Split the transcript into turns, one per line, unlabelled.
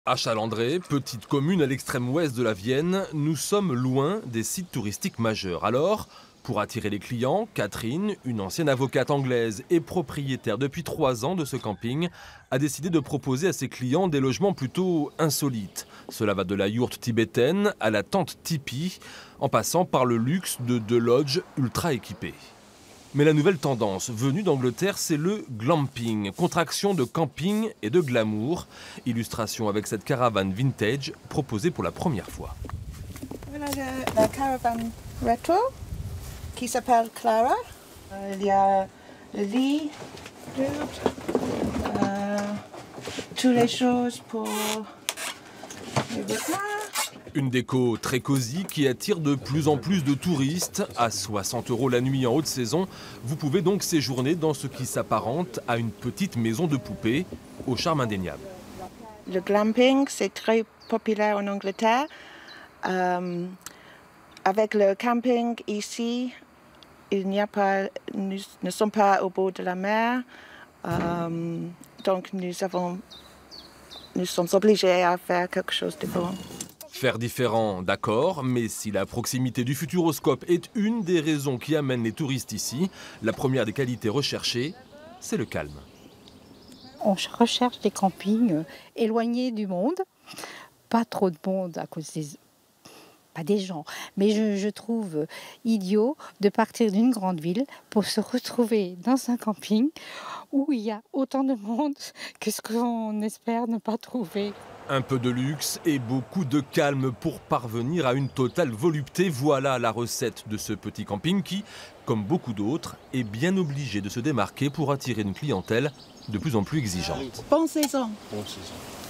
À Chalandré, petite commune à l'extrême ouest de la Vienne, nous sommes loin des sites touristiques majeurs. Alors, pour attirer les clients, Catherine, une ancienne avocate anglaise et propriétaire depuis 3 ans de ce camping, a décidé de proposer à ses clients des logements plutôt insolites. Cela va de la yourte tibétaine à la tente tipi, en passant par le luxe de 2 lodges ultra équipés. Mais la nouvelle tendance venue d'Angleterre, c'est le glamping, contraction de camping et de glamour. Illustration avec cette caravane vintage proposée pour la première fois.
Voilà la caravane rétro qui s'appelle Clara. Il y a le lit, toutes les choses pour les repas.
Une déco très cosy qui attire de plus en plus de touristes. À 60 € la nuit en haute saison, vous pouvez donc séjourner dans ce qui s'apparente à une petite maison de poupée au charme indéniable.
Le glamping, c'est très populaire en Angleterre. Avec le camping ici, nous ne sommes pas au bord de la mer. Donc nous sommes obligés à faire quelque chose de bon.
Faire différent, d'accord, mais si la proximité du Futuroscope est une des raisons qui amène les touristes ici, la première des qualités recherchées, c'est le calme.
On recherche des campings éloignés du monde, pas trop de monde à cause pas des gens, mais je trouve idiot de partir d'une grande ville pour se retrouver dans un camping où il y a autant de monde que ce qu'on espère ne pas trouver.
Un peu de luxe et beaucoup de calme pour parvenir à une totale volupté. Voilà la recette de ce petit camping qui, comme beaucoup d'autres, est bien obligé de se démarquer pour attirer une clientèle de plus en plus exigeante.
Bonne saison.
Bonne saison.